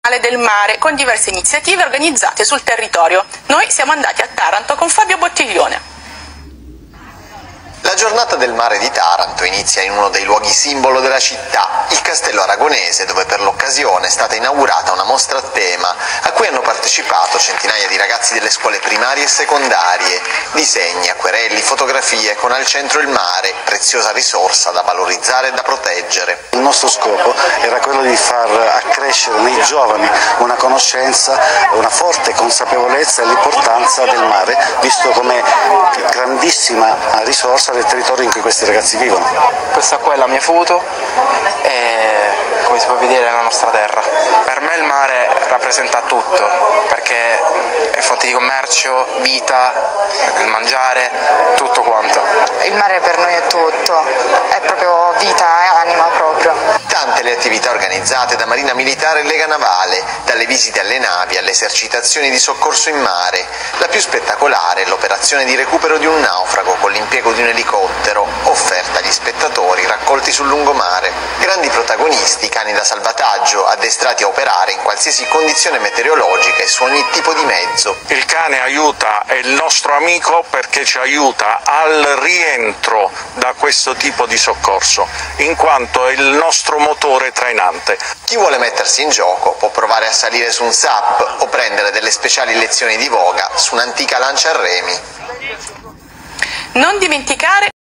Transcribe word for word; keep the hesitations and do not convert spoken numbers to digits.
del mare con diverse iniziative organizzate sul territorio. Noi siamo andati a Taranto con Fabio Bottiglione. La giornata del mare di Taranto inizia in uno dei luoghi simbolo della città, il Castello Aragonese, dove per l'occasione è stata inaugurata una mostra a tema a cui hanno partecipato centinaia di ragazzi delle scuole primarie e secondarie. Disegni, acquerelli, fotografie con al centro il mare, preziosa risorsa da valorizzare e da proteggere. Il nostro scopo era quello di far accrescere nei giovani una conoscenza, una forte consapevolezza dell'importanza del mare, visto come grandissima risorsa del territorio in cui questi ragazzi vivono. Questa qua è la mia foto e, come si può vedere, è la nostra terra. Per me il mare rappresenta tutto, perché è fonte di commercio, vita, il mangiare, tutto quanto. Il mare per noi è tutto, è proprio vita e anima proprio. Tante le attività organizzate da Marina Militare e Lega Navale, dalle visite alle navi alle esercitazioni di soccorso in mare. La più spettacolare è l'operazione di recupero di un naufrago con l'impiego di un elicottero, offerta agli spettatori raccolti sul lungomare. Grandi protagonisti, cani da salvataggio, addestrati a operare in qualsiasi condizione meteorologica e su ogni tipo di mezzo. Il cane aiuta, è il nostro amico perché ci aiuta al rientro da questo tipo di soccorso, in quanto è il nostro motore trainante. Chi vuole mettersi in gioco può provare a salire su un S A P o prendere delle speciali lezioni di voga su un'antica lancia a remi. Non dimenticare